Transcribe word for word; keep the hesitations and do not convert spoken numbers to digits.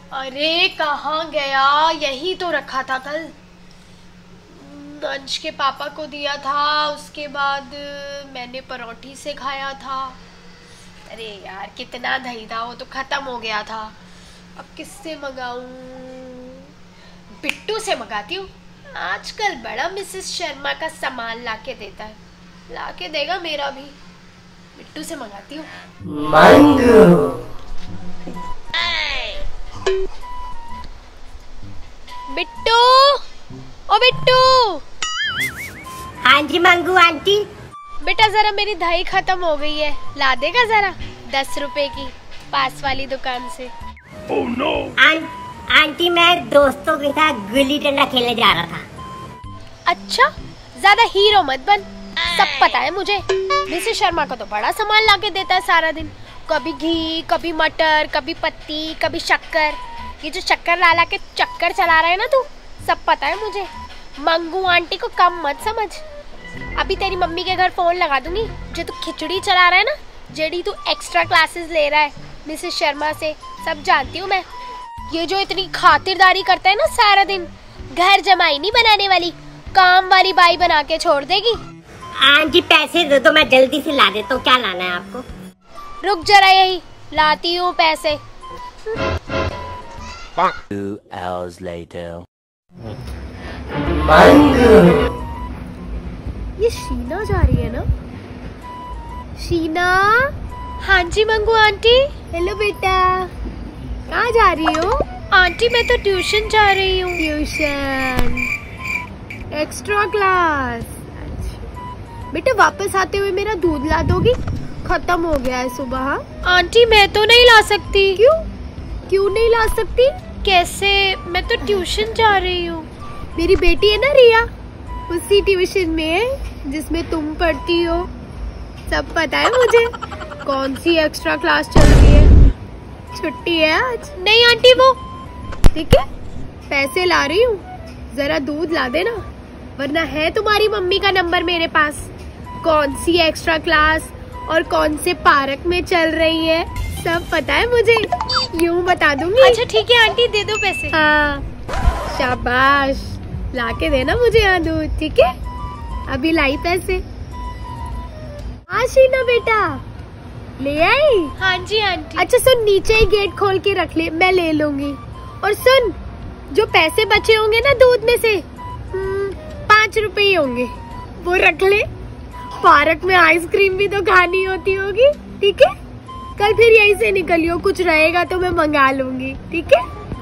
अरे कहाँ गया? यही तो रखा था कल। अंश के पापा को दिया था, उसके बाद मैंने परोठी से खाया था। अरे यार कितना दही था, वो तो खत्म हो गया था। अब किससे मंगाऊं? बिट्टू से मंगाती हूँ। आजकल बड़ा मिसेस शर्मा का सामान लाके देता है, लाके देगा मेरा भी। बिट्टू से मंगाती हूँ। बिट्टू, ओ बिट्टू। हाँ जी मंगू आंटी। बेटा जरा मेरी दही खत्म हो गई है, ला देगा जरा? दस रुपए की, पास वाली दुकान से। oh, no. आं, आंटी मैं दोस्तों के साथ गुल्ली डंडा खेलने जा रहा था। अच्छा, ज्यादा हीरो मत बन, सब पता है मुझे। मिसेस शर्मा का तो बड़ा सामान लाके देता है सारा दिन। कभी घी, कभी मटर, कभी पत्ती, कभी शक्कर। ये जो शक्कर ला ला के चक्कर चला रहा है ना तू, सब पता है मुझे। मंगू आंटी को कम मत समझ। अभी तेरी मम्मी के घर फोन लगा दूंगी। जो तू खिचड़ी चला रहा है ना, जेडी तू एक्स्ट्रा क्लासेस ले रहा है मिसेस शर्मा से, सब जानती हूँ मैं। ये जो इतनी खातिरदारी करता है ना सारा दिन, घर जमाई नहीं बनाने वाली, काम वाली बाई बना के छोड़ देगी। आंटी पैसे दे दो, मैं जल्दी से ला देता हूँ। क्या लाना है आपको? रुक जरा, यही लाती हूँ पैसे। Two hours later. ये शीना जा रही है ना? शीना। हाँ जी मंगू आंटी। हेलो बेटा, कहाँ जा रही हो? आंटी मैं तो ट्यूशन जा रही हूँ। Tuition, extra class. अच्छा बेटा, वापस आते हुए मेरा दूध ला दोगी? खत्म हो गया है सुबह। आंटी मैं तो नहीं ला सकती। क्यों क्यों नहीं ला सकती? कैसे? मैं तो ट्यूशन जा रही हूँ। मेरी बेटी है ना रिया, उसी ट्यूशन में है जिसमें तुम पढ़ती हो। सब पता है मुझे। कौन सी एक्स्ट्रा क्लास चल रही है? छुट्टी है आज। नहीं आंटी, वो ठीक है, पैसे ला रही हूँ, जरा दूध ला देना, वरना है तुम्हारी मम्मी का नंबर मेरे पास। कौन सी एक्स्ट्रा क्लास और कौन से पार्क में चल रही है, सब पता है मुझे, यूं बता दूंगी। अच्छा ठीक है आंटी, दे दो पैसे। हाँ शाबाश, लाके देना मुझे यहाँ दूध, ठीक है? अभी लाई पैसे। हाँ शीना बेटा, ले आई? हाँ जी आंटी। अच्छा सुन, नीचे ही गेट खोल के रख ले, मैं ले लूंगी। और सुन, जो पैसे बचे होंगे ना दूध में से, पाँच रुपए ही होंगे, वो रख ले। पार्क में आइसक्रीम भी तो खानी होती होगी, ठीक है? कल फिर यहीं से निकलियो, कुछ रहेगा तो मैं मंगा लूंगी, ठीक है?